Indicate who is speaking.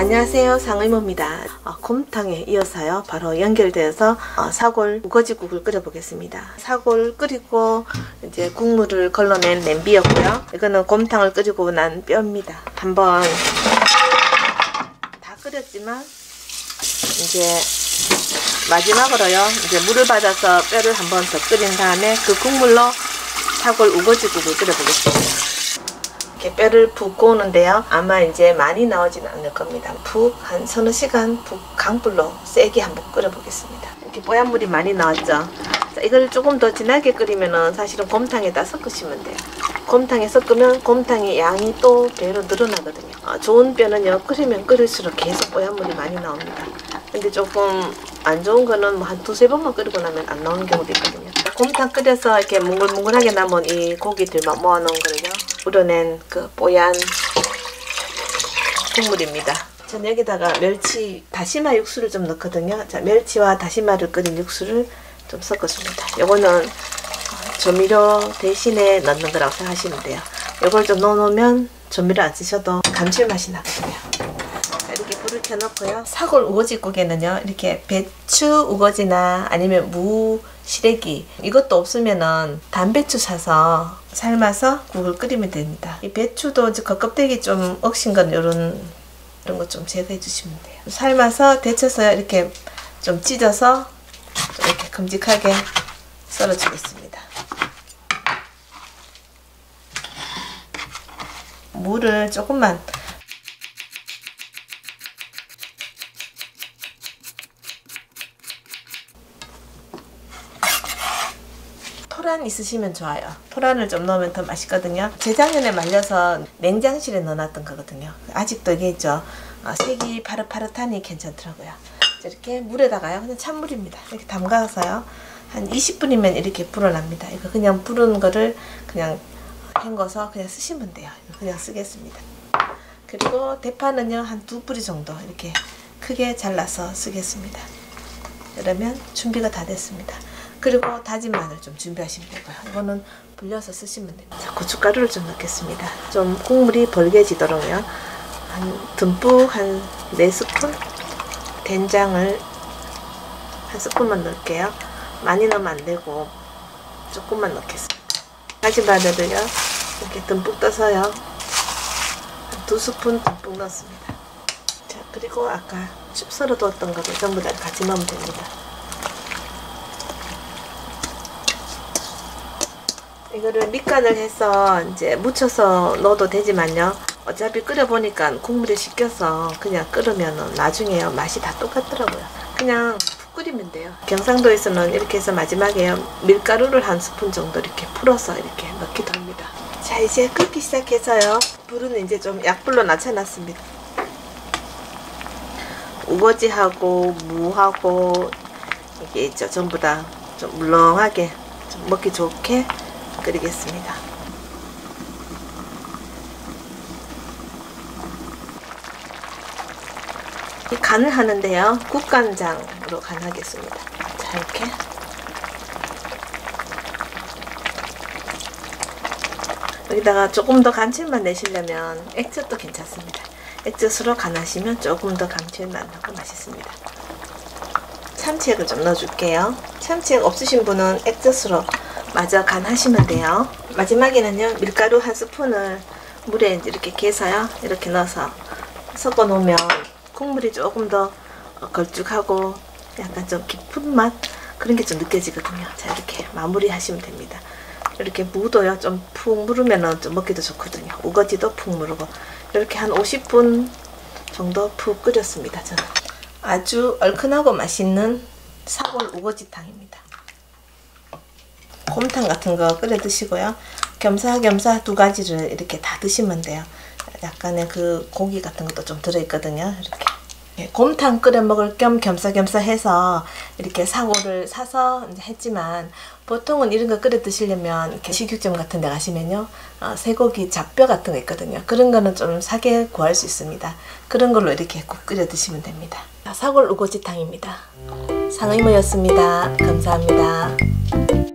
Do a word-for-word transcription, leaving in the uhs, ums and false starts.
Speaker 1: 안녕하세요, 상의모입니다. 어, 곰탕에 이어서요 바로 연결되어서 어, 사골 우거지국을 끓여 보겠습니다. 사골 끓이고 이제 국물을 걸러낸 냄비였고요. 이거는 곰탕을 끓이고 난 뼈입니다. 한번 다 끓였지만 이제 마지막으로요 이제 물을 받아서 뼈를 한번 더 끓인 다음에 그 국물로 사골 우거지국을 끓여 보겠습니다. 이렇게 뼈를 푹 구우는데요. 아마 이제 많이 나오지는 않을 겁니다. 푹 한 서너 시간 푹 강불로 세게 한번 끓여 보겠습니다. 이렇게 뽀얀 물이 많이 나왔죠. 자, 이걸 조금 더 진하게 끓이면은 사실은 곰탕에다 섞으시면 돼요. 곰탕에 섞으면 곰탕의 양이 또 배로 늘어나거든요. 어, 좋은 뼈는요 끓이면 끓일수록 계속 뽀얀 물이 많이 나옵니다. 근데 조금 안 좋은 거는 뭐 한 두세 번만 끓이고 나면 안 나오는 경우도 있거든요. 곰탕 끓여서 이렇게 뭉글뭉글하게 남은 이 고기들만 모아놓은 거를요 우려낸 그 뽀얀 국물입니다. 전 여기다가 멸치 다시마 육수를 좀 넣거든요. 자, 멸치와 다시마를 끓인 육수를 좀 섞어줍니다. 요거는 조미료 대신에 넣는 거라고 생각하시면 돼요. 요걸 좀 넣어놓으면 조미료 안 쓰셔도 감칠맛이 나거든요. 이렇게 불을 켜놓고요. 사골 우거지국에는요 이렇게 배추 우거지나 아니면 무 시래기 이것도 없으면은 단배추 사서 삶아서 국을 끓이면 됩니다. 이 배추도 이제 겉껍데기 좀 억신 건 요런 이런 거 좀 제거해 주시면 돼요. 삶아서 데쳐서 이렇게 좀 찢어서 좀 이렇게 큼직하게 썰어 주겠습니다. 물을 조금만 토란 있으시면 좋아요. 토란을 좀 넣으면 더 맛있거든요. 재작년에 말려서 냉장실에 넣어놨던 거거든요. 아직도 이게 있죠. 어, 색이 파릇파릇하니 괜찮더라고요. 이렇게 물에다가요 그냥 찬물입니다. 이렇게 담가서요 한 이십 분이면 이렇게 불어납니다. 이거 그냥 부른 거를 그냥 헹궈서 그냥 쓰시면 돼요. 그냥 쓰겠습니다. 그리고 대파는요 한 두 뿌리 정도 이렇게 크게 잘라서 쓰겠습니다. 그러면 준비가 다 됐습니다. 그리고 다진 마늘 좀 준비하시면 되고요. 이거는 불려서 쓰시면 됩니다. 자, 고춧가루를 좀 넣겠습니다. 좀 국물이 벌게지도록요. 한 듬뿍 한 네 스푼 된장을 한 스푼만 넣을게요. 많이 넣으면 안 되고 조금만 넣겠습니다. 다진 마늘을요 이렇게 듬뿍 떠서요 한 두 스푼 듬뿍 넣습니다. 자, 그리고 아까 썰어 두었던 거를 전부 다 같이 넣으면 됩니다. 이거를 밑간을 해서 이제 묻혀서 넣어도 되지만요. 어차피 끓여보니까 국물이 식혀서 그냥 끓으면 나중에요 맛이 다 똑같더라고요. 그냥 푹 끓이면 돼요. 경상도에서는 이렇게 해서 마지막에 밀가루를 한 스푼 정도 이렇게 풀어서 이렇게 넣기도 합니다. 자, 이제 끓기 시작해서요. 불은 이제 좀 약불로 낮춰놨습니다. 우거지하고 무하고 이게 있죠. 전부 다 좀 물렁하게 좀 먹기 좋게 끓이겠습니다. 이 간을 하는데요. 국간장으로 간하겠습니다. 자, 이렇게 여기다가 조금 더 감칠맛 내시려면 액젓도 괜찮습니다. 액젓으로 간하시면 조금 더 감칠맛 나고 맛있습니다. 참치액을 좀 넣어줄게요. 참치액 없으신 분은 액젓으로 마저 간하시면 돼요. 마지막에는요 밀가루 한 스푼을 물에 이렇게 개서요 이렇게 넣어서 섞어 놓으면 국물이 조금 더 걸쭉하고 약간 좀 깊은 맛 그런 게 좀 느껴지거든요. 자, 이렇게 마무리 하시면 됩니다. 이렇게 무도요 좀 푹 무르면 좀 먹기도 좋거든요. 우거지도 푹 무르고 이렇게 한 오십 분 정도 푹 끓였습니다. 저는 아주 얼큰하고 맛있는 사골 우거지탕입니다. 곰탕 같은 거 끓여 드시고요. 겸사겸사 두 가지를 이렇게 다 드시면 돼요. 약간의 그 고기 같은 것도 좀 들어있거든요. 이렇게 곰탕 끓여 먹을 겸 겸사겸사 해서 이렇게 사골을 사서 이제 했지만 보통은 이런 거 끓여 드시려면 이렇게 식육점 같은 데 가시면요 어, 쇠고기 잡뼈 같은 거 있거든요. 그런 거는 좀 사게 구할 수 있습니다. 그런 걸로 이렇게 국 끓여 드시면 됩니다. 사골 우거지탕입니다. 상의모였습니다. 감사합니다.